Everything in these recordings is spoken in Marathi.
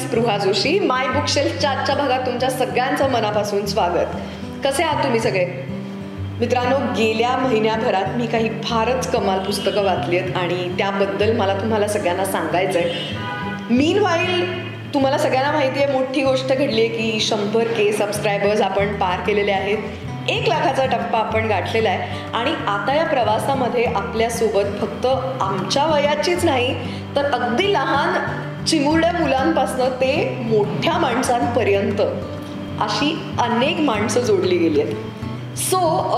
स्पृहा जोशी. माय बुकशेल्फच्या आजच्या भागात तुमच्या सगळ्यांचं मनापासून स्वागत. कसे आहात तुम्ही सगळे? मित्रांनो, गेल्या महिन्याभरात मी काही फारच कमाल पुस्तकं वाचली आहेत आणि त्याबद्दल मला तुम्हाला सगळ्यांना सांगायचं आहे. मीनवाईल तुम्हाला सगळ्यांना माहिती आहे, मोठी गोष्ट घडली आहे की 100K सबस्क्रायबर्स आपण पार केलेले आहेत. 1 लाखाचा टप्पा आपण गाठलेला आहे आणि आता या प्रवासामध्ये आपल्यासोबत फक्त आमच्या वयाचीच नाही तर अगदी लहान चिमुरड्या मुलांपासून ते मोठ्या माणसांपर्यंत अशी अनेक माणसं जोडली गेली आहेत. सो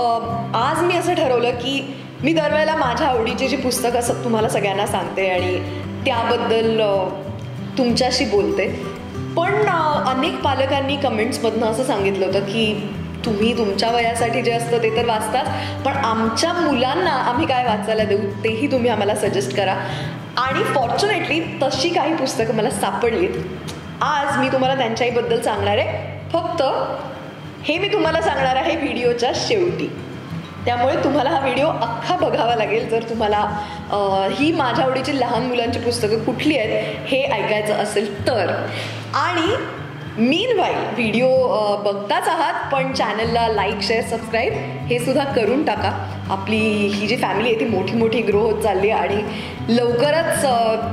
आज मी असं ठरवलं की मी दरवेळेला माझ्या आवडीची जी पुस्तकं तुम्हाला सगळ्यांना सांगते आणि त्याबद्दल तुमच्याशी बोलते. पण अनेक पालकांनी कमेंट्समधनं असं सांगितलं होतं की तुम्ही तुमच्या वयासाठी जे असतं ते तर वाचताच, पण आमच्या मुलांना आम्ही काय वाचायला देऊ तेही तुम्ही आम्हाला सजेस्ट करा. आणि फॉर्च्युनेटली तशी काही पुस्तकं मला सापडलीत. आज मी तुम्हाला त्यांच्याहीबद्दल सांगणार आहे. फक्त हे मी तुम्हाला सांगणार आहे व्हिडिओच्या शेवटी, त्यामुळे तुम्हाला हा व्हिडिओ अख्खा बघावा लागेल जर तुम्हाला ही माझ्या आवडीची लहान मुलांची पुस्तकं कुठली आहेत हे ऐकायचं असेल तर. आणि मीनवाईल व्हिडिओ बघताच आहात पण चॅनलला लाईक, शेअर, सबस्क्राईब हे सुद्धा करून टाका. आपली ही जी फॅमिली आहे ती मोठी मोठी ग्रो होत चालली आहे आणि लवकरच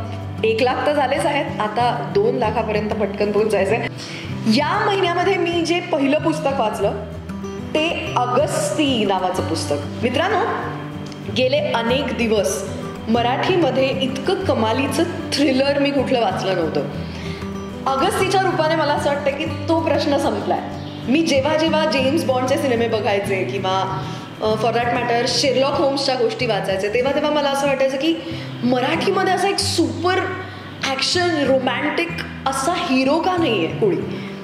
1 लाख तर झालेच आहेत, आता 2 लाखापर्यंत पटकन पोहोच जायचं आहे. या महिन्यामध्ये मी जे पहिलं पुस्तक वाचलं ते अगस्ती नावाचं पुस्तक. मित्रांनो, गेले अनेक दिवस मराठीमध्ये इतकं कमालीचं थ्रिलर मी कुठलं वाचलं नव्हतं. अगस्तीच्या रूपाने मला असं वाटतं की तो प्रश्न संपलाय. मी जेव्हा जेव्हा जेम्स बॉन्डचे सिनेमे बघायचे किंवा फॉर दॅट मॅटर शेरलॉक होम्सच्या गोष्टी वाचायचे तेव्हा तेव्हा मला असं वाटायचं की मराठीमध्ये असा एक सुपर ॲक्शन रोमॅन्टिक असा हिरो का नाही आहे कोणी.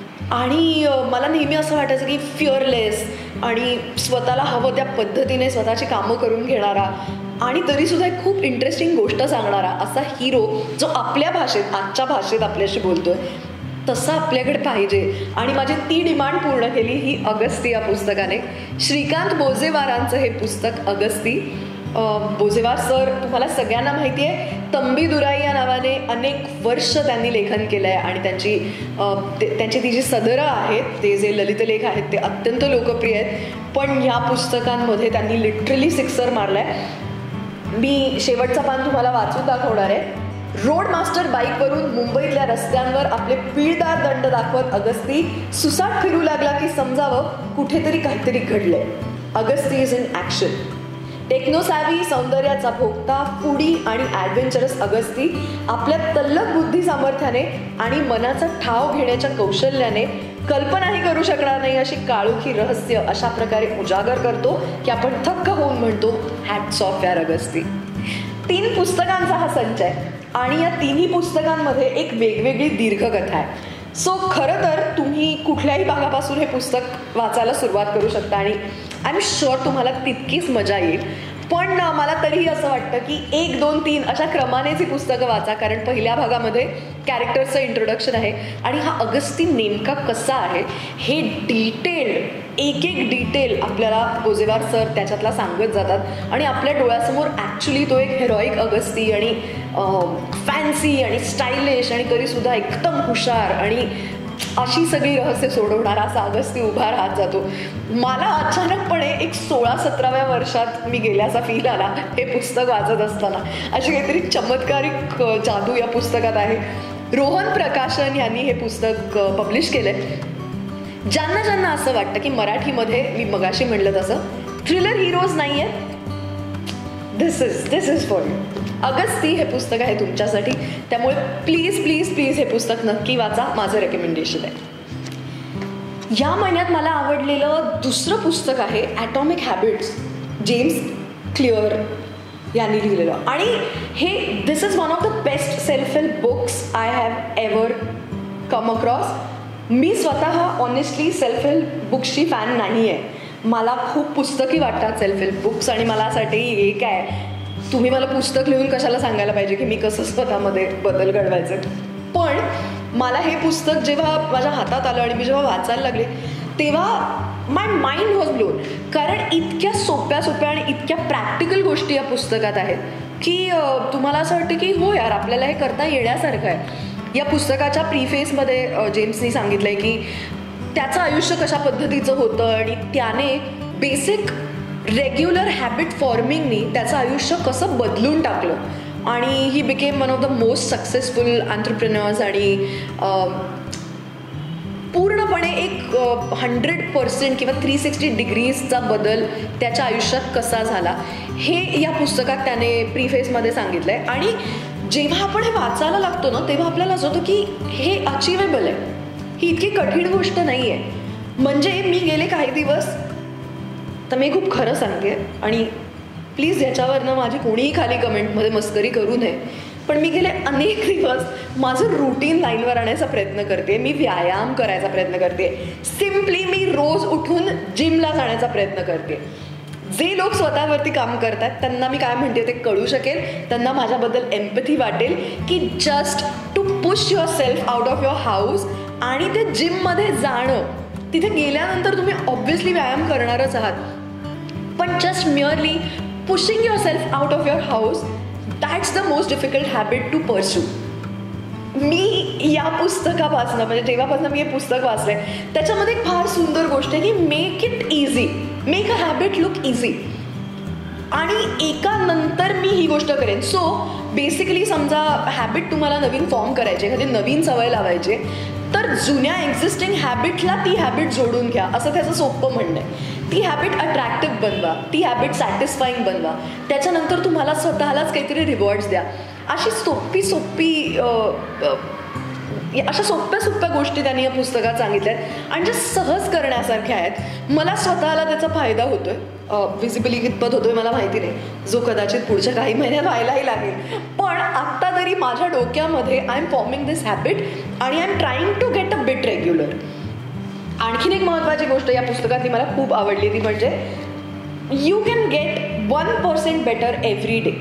आणि मला नेहमी असं वाटायचं की फिअरलेस आणि स्वतःला हवं त्या पद्धतीने स्वतःची कामं करून घेणारा आणि तरीसुद्धा एक खूप इंटरेस्टिंग गोष्ट सांगणारा असा हिरो जो आपल्या भाषेत, आजच्या भाषेत आपल्याशी बोलतोय तसा आपल्याकडे पाहिजे. आणि माझी ती डिमांड पूर्ण केली ही अगस्ती या पुस्तकाने. श्रीकांत बोजेवारांचं हे पुस्तक अगस्ती. बोजेवार सर तुम्हाला सगळ्यांना माहिती आहे, तंबी दुराई या नावाने अनेक वर्ष त्यांनी लेखन केलं आहे आणि त्यांची ती जी सदरं आहेत, ते जे ललितलेख आहेत ते अत्यंत लोकप्रिय आहेत. पण ह्या पुस्तकांमध्ये त्यांनी लिटरली सिक्सर मारला आहे. मी शेवटचा पान तुम्हाला वाचून दाखवणार आहे. रोड मास्टर बाईकवरून मुंबईतल्या रस्त्यांवर आपले पिळदार दंड दाखवत अगस्ती सुसाट फिरू लागला की समजावं कुठेतरी काहीतरी घडलंय. Agasti is in action. Techno savvy, सौंदर्याचा भोगता, फूडी आणि ॲडव्हेंचरस अगस्ती आपल्या तल्लख बुद्धी सामर्थ्याने आणि मनाचा ठाव घेण्याच्या कौशल्याने कल्पनाही करू शकणार नाही अशी काळोखी रहस्य अशा प्रकारे उजागर करतो की आपण थक्क होऊन म्हणतो हॅट्स ऑफ यार अगस्ती. 3 पुस्तकांचा हा संच आहे आणि या 3ही पुस्तकांमध्ये एक वेगवेगळी दीर्घकथा आहे. सो खरं तर तुम्ही कुठल्याही भागापासून हे पुस्तक वाचायला सुरुवात करू शकता आणि आय एम शुअर तुम्हाला तितकीच मजा येईल. पण मला तरीही असं वाटतं की 1, 2, 3 अशा क्रमानेच ही पुस्तकं वाचा, कारण पहिल्या भागामध्ये कॅरेक्टर्सचं इंट्रोडक्शन आहे आणि हा अगस्ती नेमका कसा आहे हे डिटेल्ड एक डिटेल आपल्याला बोजेवार सर त्याच्यातला सांगत जातात आणि आपल्या डोळ्यासमोर ॲक्च्युली तो एक हेरोईक अगस्ती आणि फॅन्सी आणि स्टायलिश आणि तरीसुद्धा एकदम हुशार आणि अशी सगळी रहस्य सोडवणारा असा अगस्ती उभा राहत जातो. मला अचानकपणे एक 16-17व्या वर्षात मी गेल्याचा फील आला हे पुस्तक वाचत असताना. अशी काहीतरी चमत्कारिक जादू या पुस्तकात आहे. रोहन प्रकाशन यांनी हे पुस्तक पब्लिश केलंय. ज्यांना ज्यांना असं वाटतं की मराठीमध्ये मी मगाशी म्हणलं तसं थ्रिलर हिरोज नाही आहेत, this is for you. Agasti हे पुस्तक आहे तुमच्यासाठी, त्यामुळे प्लीज प्लीज प्लीज हे पुस्तक नक्की वाचा, माझं रेकमेंडेशन आहे. या महिन्यात मला आवडलेलं दुसरं पुस्तक आहे ॲटॉमिक हॅबिट्स, जेम्स क्लिअर यांनी लिहिलेलं. आणि हे this is one of the best self help books I have ever come across. मी स्वतः ऑनेस्टली सेल्फ हेल्प बुक्सची फॅन नाही आहे. मला खूप पुस्तकी वाटतात सेल्फ हेल्प बुक्स आणि मला असं वाटतं हे काय तुम्ही मला पुस्तक लिहून कशाला सांगायला पाहिजे की मी कसं स्वतःमध्ये बदल घडवायचं. पण मला हे पुस्तक जेव्हा माझ्या हातात आलं आणि मी जेव्हा वाचायला लागले तेव्हा माय माइंड वॉज ब्लोन. कारण इतक्या सोप्या सोप्या आणि इतक्या प्रॅक्टिकल गोष्टी या पुस्तकात आहेत की तुम्हाला असं वाटतं की हो यार आपल्याला हे करता येण्यासारखं आहे. या पुस्तकाच्या प्रीफेसमध्ये जेम्सनी सांगितलं आहे की त्याचं आयुष्य कशा पद्धतीचं होतं आणि त्याने बेसिक रेग्युलर हॅबिट फॉर्मिंगनी त्याचं आयुष्य कसं बदलून टाकलं आणि he became one of the most successful entrepreneurs आणि पूर्णपणे एक 100% किंवा 360 डिग्रीजचा बदल त्याच्या आयुष्यात कसा झाला हे या पुस्तकात त्याने प्रीफेसमध्ये सांगितलं आहे. आणि जेव्हा आपण हे वाचायला लागतो ना तेव्हा आपल्याला असं होतं की हे अचिवेबल आहे, ही इतकी कठीण गोष्ट नाही आहे. म्हणजे मी गेले काही दिवस, तर मी खूप खरं सांगते आणि प्लीज याच्यावरनं माझी कोणीही खाली कमेंटमध्ये मस्करी करू नये, पण मी गेले अनेक दिवस माझं रुटीन लाईनवर आणायचा प्रयत्न करते. मी व्यायाम करायचा प्रयत्न करते. सिम्पली मी रोज उठून जिमला जाण्याचा प्रयत्न करते. जे लोक स्वतःवरती काम करतात त्यांना मी काय म्हणते ते कळू शकेल, त्यांना माझ्याबद्दल एम्पथी वाटेल की just to push yourself out of your house आणि ते जिममध्ये जाणं, तिथे गेल्यानंतर तुम्ही ऑब्व्हियसली व्यायाम करणारच आहात, पण just merely pushing yourself out of your house, that's the most difficult habit to pursue. मी या पुस्तकापासून म्हणजे जेव्हापासून मी हे पुस्तक वाचलंय त्याच्यामध्ये एक फार सुंदर गोष्ट आहे की make it easy, make a habit look easy. आणि एका नंतर मी ही गोष्ट करेन. सो बेसिकली समजा हॅबिट तुम्हाला नवीन फॉर्म करायची, एखादी नवीन सवय लावायची, तर जुन्या एक्झिस्टिंग हॅबिटला ती हॅबिट जोडून घ्या, असं त्याचं सोपं म्हणणं आहे. ती हॅबिट अट्रॅक्टिव्ह बनवा, ती हॅबिट सॅटिस्फाईंग बनवा, त्याच्यानंतर तुम्हाला स्वतःलाच काहीतरी रिवॉर्ड्स द्या. अशी अशा सोप्या गोष्टी त्यांनी या पुस्तकात सांगितल्या आहेत आणि ज्या सहज करण्यासारख्या आहेत. मला स्वतःला त्याचा फायदा होतोय, व्हिजिबली कितपत होतोय मला माहिती नाही, जो कदाचित पुढच्या काही महिन्यात व्हायलाही लागेल, पण आत्ता तरी माझ्या डोक्यामध्ये I am forming this habit आणि I am trying to get a bit regular. आणखीन एक महत्त्वाची गोष्ट या पुस्तकातली मला खूप आवडली ती म्हणजे you can get 1% better every day.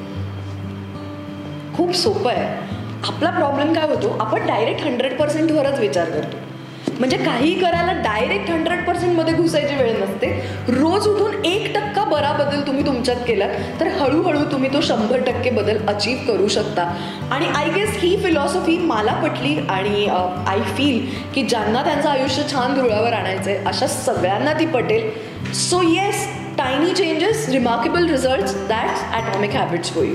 खूप सोपं आहे. आपला प्रॉब्लेम काय होतो, आपण डायरेक्ट 100% वरच विचार करतो. म्हणजे काही करायला डायरेक्ट 100% मध्ये घुसायची वेळ नसते. रोज उठून 1% बरा बदल तुम्ही तुमच्यात केलात तर हळूहळू तुम्ही तो 100% बदल अचीव करू शकता. आणि आय गेस ही फिलॉसॉफी मला पटली आणि आय फील की ज्यांना त्यांचं आयुष्य छान रुळावर आणायचं आहे अशा सगळ्यांना ती पटेल. So yes, tiny changes, remarkable results, that's atomic habits for you.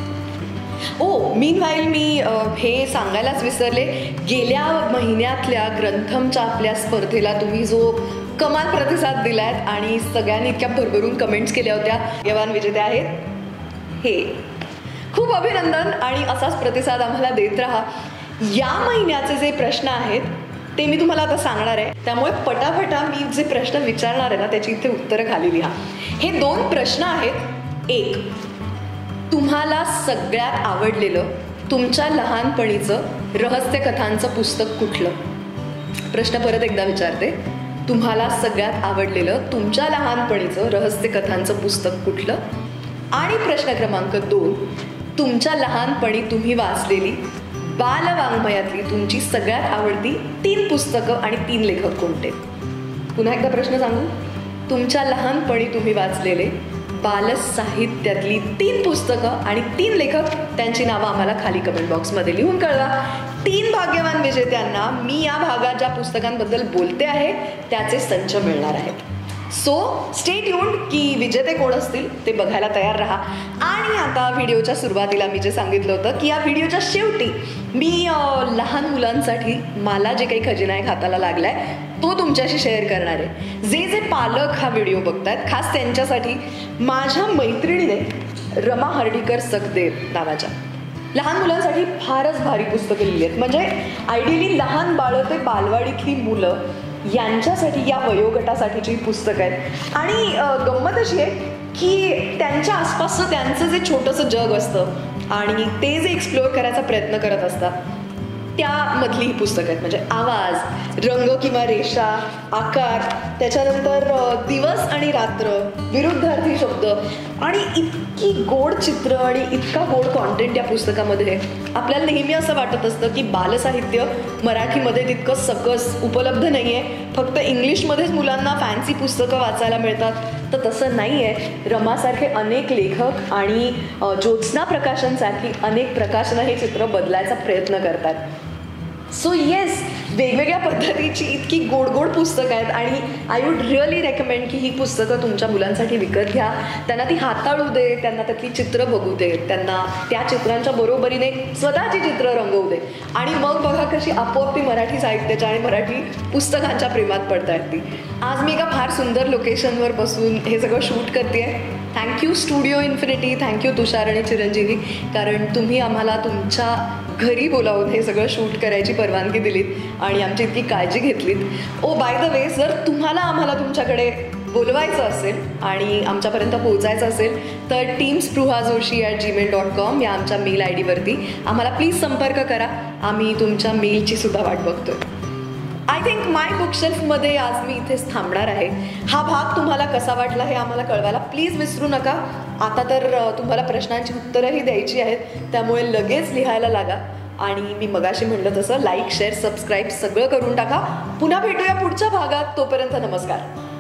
Meanwhile मी हे सांगायलाच विसरले, गेल्या महिन्यातल्या ग्रंथमच्या आपल्या स्पर्धेला तुम्ही जो कमाल प्रतिसाद दिलायत आणि सगळ्यांनी इतक्या भरभरून कमेंट्स केल्या होत्या, यवान विजेते आहेत हे. खूप अभिनंदन आणि असाच प्रतिसाद आम्हाला देत राहा. या महिन्याचे जे प्रश्न आहेत ते मी तुम्हाला आता सांगणार आहे, त्यामुळे पटापटा मी जे प्रश्न विचारणार आहे ना त्याची इथे उत्तरं खाली लिहा. हे 2 प्रश्न आहेत. एक, तुम्हाला सगळ्यात आवडलेलं तुमच्या लहानपणीचं रहस्यकथांचं पुस्तक कुठलं? प्रश्न परत एकदा विचारते, तुम्हाला सगळ्यात आवडलेलं तुमच्या लहानपणीचं रहस्यकथांचं पुस्तक कुठलं? आणि प्रश्न क्रमांक 2, तुमच्या लहानपणी तुम्ही वाचलेली बालवाङ्मयातली तुमची सगळ्यात आवडती 3 पुस्तकं आणि 3 लेखक कोणते? पुन्हा एकदा प्रश्न सांगू, तुमच्या लहानपणी तुम्ही वाचलेले बालसाहित्यातली 3 पुस्तकं आणि 3 लेखक, त्यांची नावं आम्हाला खाली कमेंट बॉक्समध्ये लिहून कळवा. 3 भाग्यवान विजेत्यांना मी या भागात ज्या पुस्तकांबद्दल बोलते आहे त्याचे संच मिळणार आहेत. सो स्टे ट्यून्ड की विजेते कोण असतील ते बघायला तयार राहा. आणि आता व्हिडिओच्या सुरुवातीला मी जे सांगितलं होतं की या व्हिडिओच्या शेवटी मी लहान मुलांसाठी मला जे काही खजिना आहे हाताला लागलाय तो तुमच्याशी शेअर करणार आहे. जे पालक हा व्हिडिओ बघतायत खास त्यांच्यासाठी माझ्या मैत्रिणीने रमा हर्डीकर सकदेव नावाच्या लहान मुलांसाठी फारच भारी पुस्तकं लिहिली आहेत. म्हणजे आयडियली लहान बाळं ते बालवाडीतली मुलं यांच्यासाठी, या वयोगटासाठीची पुस्तकं आहेत. आणि गंमत अशी आहे की त्यांच्या आसपासचं त्यांचं जे छोटंसं जग असतं आणि ते जे एक्सप्लोअर करायचा प्रयत्न करत असतात त्यामधली ही पुस्तकं आहेत. म्हणजे आवाज, रंग किंवा रेषा, आकार, त्याच्यानंतर दिवस आणि रात्र, विरुद्धार्थी शब्द आणि इतकी गोड चित्र आणि इतका गोड कॉन्टेंट या पुस्तकामध्ये आपल्याला नेहमी असं वाटत असतं की बालसाहित्य मराठीमध्ये तितकं सकस उपलब्ध नाही आहे, फक्त इंग्लिशमध्येच मुलांना फॅन्सी पुस्तकं वाचायला मिळतात. तर तसं नाही आहे. रमासारखे अनेक लेखक आणि ज्योत्स्ना प्रकाशनसारखी अनेक प्रकाशनं हे चित्र बदलायचा प्रयत्न करतात. सो येस, वेगवेगळ्या पद्धतीची इतकी गोड गोड पुस्तकं आहेत आणि आय वूड रिअली रेकमेंड की ही पुस्तकं तुमच्या मुलांसाठी विकत घ्या. त्यांना ती हाताळू दे, त्यांना त्यातली चित्र बघू दे, त्यांना त्या चित्रांच्या बरोबरीने स्वतःची चित्र रंगवू दे आणि मग बघा कशी आपोआप ती मराठी साहित्याच्या आणि मराठी पुस्तकांच्या प्रेमात पडता येते. आज मी एका फार सुंदर लोकेशनवर बसून हे सगळं शूट करते आहे. Thank you studio infinity, thank you Tushar आणि चिरंजीवी, कारण तुम्ही आम्हाला तुमच्या घरी बोलावून हे सगळं शूट करायची परवानगी दिलीत आणि आमची इतकी काळजी घेतलीत. ओ बाय द वे, जर तुम्हाला आम्हाला तुमच्याकडे बोलवायचं असेल आणि आमच्यापर्यंत पोहोचायचं असेल तर teamspruhajoshi@gmail.com या आमच्या मेल आय डीवरती आम्हाला प्लीज संपर्क करा. आम्ही तुमच्या मेलची सुद्धा वाट बघतोय. आय थिंक माय बुकशेल्फमध्ये आज मी इथेच थांबणार आहे. हा भाग तुम्हाला कसा वाटला हे आम्हाला कळवायला प्लीज विसरू नका. आता तर तुम्हाला प्रश्नांची उत्तरंही द्यायची आहेत, त्यामुळे लगेच लिहायला लागा आणि मी मगाशी म्हटलं तसं लाईक, शेअर, सबस्क्राईब सगळं करून टाका. पुन्हा भेटूया पुढच्या भागात. तोपर्यंत नमस्कार.